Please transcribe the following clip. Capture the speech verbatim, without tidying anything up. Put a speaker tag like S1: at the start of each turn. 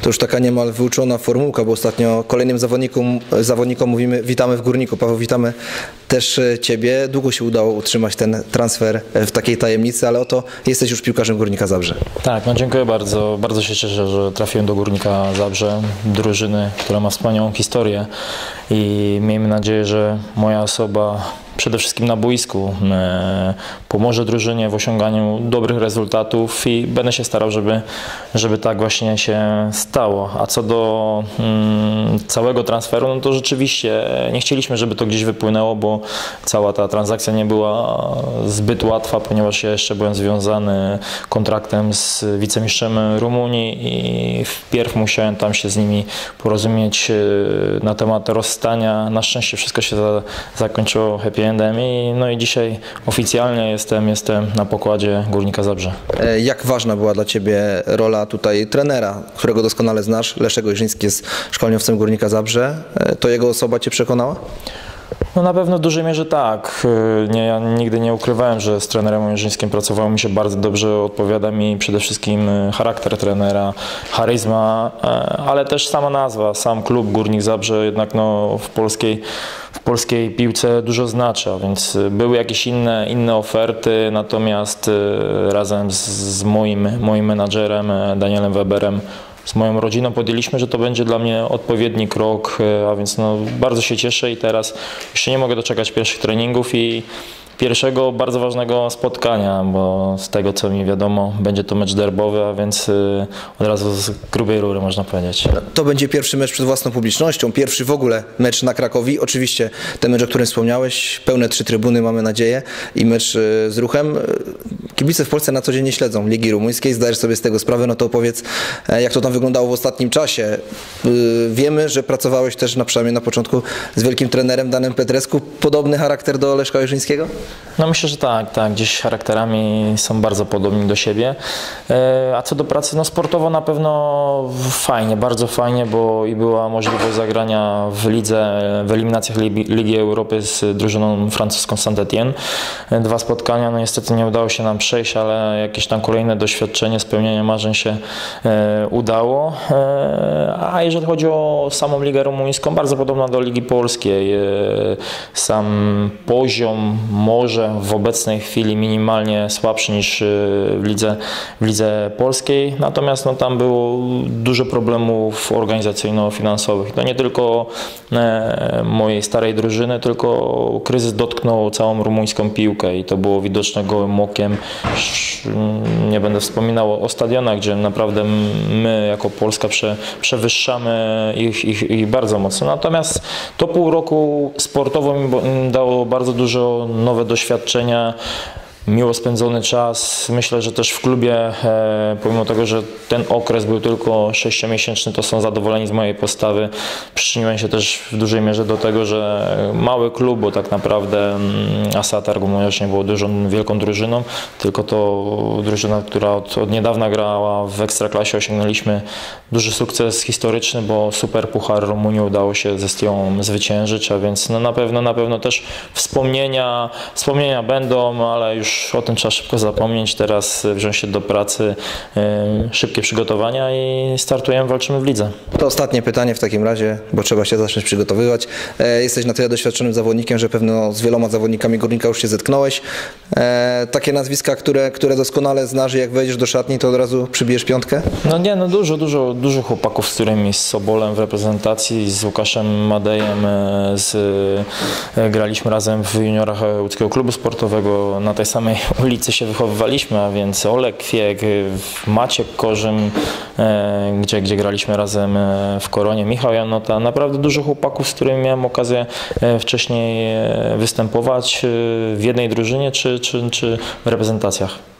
S1: to już taka niemal wyuczona formułka, bo ostatnio kolejnym zawodnikom, zawodnikom mówimy witamy w Górniku. Paweł, witamy też Ciebie. Długo się udało utrzymać ten transfer w takiej tajemnicy, ale oto jesteś już piłkarzem Górnika Zabrze.
S2: Tak, no dziękuję bardzo. Bardzo się cieszę, że trafiłem do Górnika Zabrze, drużyny, która ma wspaniałą historię i miejmy nadzieję, że moja osoba przede wszystkim na boisku e, pomoże drużynie w osiąganiu dobrych rezultatów i będę się starał, żeby, żeby tak właśnie się stało. A co do mm, całego transferu, no to rzeczywiście nie chcieliśmy, żeby to gdzieś wypłynęło, bo cała ta transakcja nie była zbyt łatwa, ponieważ ja jeszcze byłem związany kontraktem z wicemistrzem Rumunii i wpierw musiałem tam się z nimi porozumieć na temat rozstania. Na szczęście wszystko się za, zakończyło happy endem i no i dzisiaj oficjalnie jestem, jestem na pokładzie Górnika Zabrze.
S1: Jak ważna była dla Ciebie rola tutaj trenera, którego doskonale znasz? Leszek Ojrzyński jest szkoleniowcem Górnika Zabrze. To jego osoba Cię przekonała?
S2: No na pewno w dużej mierze tak. Nie, ja nigdy nie ukrywałem, że z trenerem Ojrzyńskim pracowało mi się bardzo dobrze. Odpowiada mi przede wszystkim charakter trenera, charyzma, ale też sama nazwa, sam klub Górnik Zabrze jednak no, w polskiej w polskiej piłce dużo znaczy, a więc były jakieś inne, inne oferty, natomiast razem z, z moim, moim menadżerem Danielem Weberem, z moją rodziną podjęliśmy, że to będzie dla mnie odpowiedni krok, a więc no, bardzo się cieszę i teraz jeszcze nie mogę doczekać pierwszych treningów i pierwszego bardzo ważnego spotkania, bo z tego co mi wiadomo będzie to mecz derbowy, a więc od razu z grubej rury można powiedzieć.
S1: To będzie pierwszy mecz przed własną publicznością, pierwszy w ogóle mecz na Krakowi. Oczywiście ten mecz, o którym wspomniałeś, pełne trzy trybuny mamy nadzieję i mecz z Ruchem. Kibice w Polsce na co dzień nie śledzą Ligi Rumuńskiej, zdajesz sobie z tego sprawę, no to opowiedz, jak to tam wyglądało w ostatnim czasie. Wiemy, że pracowałeś też na, przynajmniej na początku z wielkim trenerem Danem Petrescu. Podobny charakter do Leszka Ojrzyńskiego?
S2: No myślę, że tak, tak. Gdzieś charakterami są bardzo podobni do siebie. A co do pracy, no sportowo na pewno fajnie, bardzo fajnie, bo i była możliwość zagrania w lidze, w eliminacjach Ligi Europy z drużyną francuską Saint-Étienne. Dwa spotkania, no niestety nie udało się nam przejść, ale jakieś tam kolejne doświadczenie, spełnienie marzeń się udało. A jeżeli chodzi o samą Ligę Rumuńską, bardzo podobna do Ligi Polskiej. Sam poziom może w obecnej chwili minimalnie słabszy niż w lidze, w lidze polskiej, natomiast no, tam było dużo problemów organizacyjno-finansowych. To nie tylko e, mojej starej drużyny, tylko kryzys dotknął całą rumuńską piłkę i to było widoczne gołym okiem. Nie będę wspominał o stadionach, gdzie naprawdę my jako Polska prze, przewyższamy ich, ich, ich bardzo mocno. Natomiast to pół roku sportowo mi dało bardzo dużo nowe doświadczenia, miło spędzony czas. Myślę, że też w klubie, e, pomimo tego, że ten okres był tylko sześciomiesięczny, to są zadowoleni z mojej postawy. Przyczyniłem się też w dużej mierze do tego, że mały klub, bo tak naprawdę mm, Asa Targu nie było dużą, wielką drużyną, tylko to drużyna, która od, od niedawna grała w Ekstraklasie. Osiągnęliśmy duży sukces historyczny, bo Super Puchar Rumunii udało się ze Stią zwyciężyć, a więc no, na pewno, na pewno też wspomnienia, wspomnienia będą, ale już o tym trzeba szybko zapomnieć, teraz wziąć się do pracy, szybkie przygotowania i startujemy, walczymy w lidze.
S1: To ostatnie pytanie w takim razie, bo trzeba się zacząć przygotowywać. Jesteś na tyle doświadczonym zawodnikiem, że pewno z wieloma zawodnikami Górnika już się zetknąłeś. Takie nazwiska, które, które doskonale znasz i jak wejdziesz do szatni, to od razu przybijesz piątkę?
S2: No nie, no dużo, dużo, dużo chłopaków, z którymi, z Sobolem w reprezentacji, z Łukaszem Madejem, z, graliśmy razem w juniorach łódzkiego klubu sportowego, na tej samej ulicy się wychowywaliśmy, a więc Olek Kwiek, Maciek Korzym, gdzie, gdzie graliśmy razem w Koronie, Michał Janota, naprawdę dużo chłopaków, z którymi miałem okazję wcześniej występować w jednej drużynie czy, czy, czy w reprezentacjach.